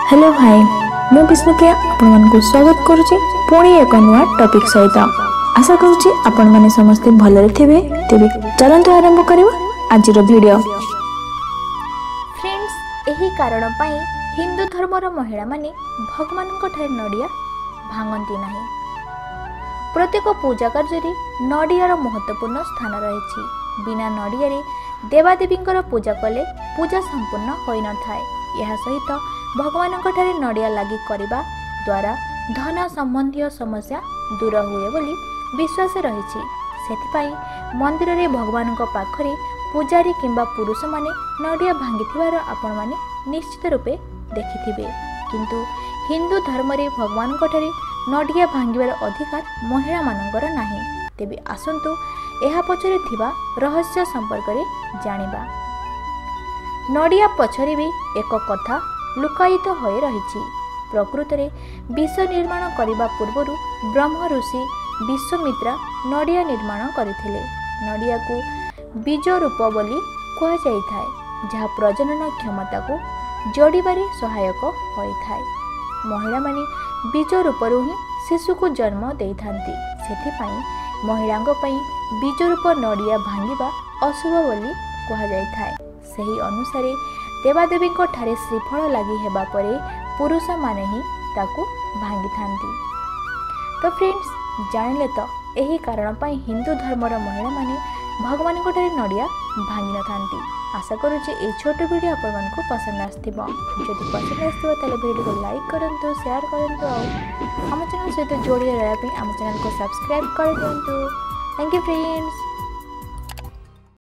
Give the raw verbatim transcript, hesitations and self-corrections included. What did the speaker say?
Hello भाई मु विष्णुप्रिया आपण को स्वागत करुच्ची पुणी एक नुआ टॉपिक सहित आशा करुच्ची आपण माने समस्ते भलरे थिबे। तेबे चलंतु आरंभ करिबा आजिर वीडियो। फ्रेंड्स एही कारण पई हिंदू धर्मर महिला माने भगवान को ठारे नडिया भांगंती नाही। प्रत्येक पूजा कार्य रे नडियार महत्वपूर्ण स्थान रहिछि। बिना नडिया रे देवादेवींकर पूजा कले पूजा संपूर्ण होई न थाए। यह सहित भगवान ठारे नडिया लागि करिबा द्वारा धन संबंधी समस्या दूर हुए बोली विश्वास रहिछि। सेथिपाई मंदिर रे भगवान को पाखरे पूजारी किंबा पुरुष माने नडिया भांगिथिबार आपण माने निश्चित रूपे देखिथिबे। किंतु हिंदू धर्म रे भगवान को ठारे नडिया भांगिबार अधिकार महिला मानकर नाही। तेबे आसंतु एहा पछरे थिबा रहस्य संपर्क रे जानिबा। नडिया पछरे भी एक कथा लुकायित होई रहिछि। प्रकृत रे विष निर्माण करिबा पूर्वरु ब्रह्म ऋषि विश्वामित्रा नडिया निर्माण करथिले। नडिया को बीज रूप बोली कहा जाय थाए, जहा प्रजनन क्षमता को जोड़िबारे सहायक होई थाए। महिला माने बीज रूपरु ही शिशु को जन्म देई थांती। सेथिपाई महिलांग पई बीज रूप नडिया भांगिबा अशुभ बोली कहा जाय थाए। सही अनुसार देवादेवी ठारे श्रीफल लगी हेबा परे पुरुष माने ही ताकू भांगी थांती। तो फ्रेंड्स जानिले तो यही कारण पाई हिंदू धर्मर महिला माने भगवान को ठारे नडिया भांगी न थांती। आशा करूचे ए छोट वीडियो आपण मानकु पसंद आस्थिबो। जदि पसंद आस्थिबो ताले वीडियो को लाइक करंतु, शेयर करंतु और हम चैनल सहित जोड़ी रहबा पे हम चैनल को सब्सक्राइब कर दियंतु। Thank you friends.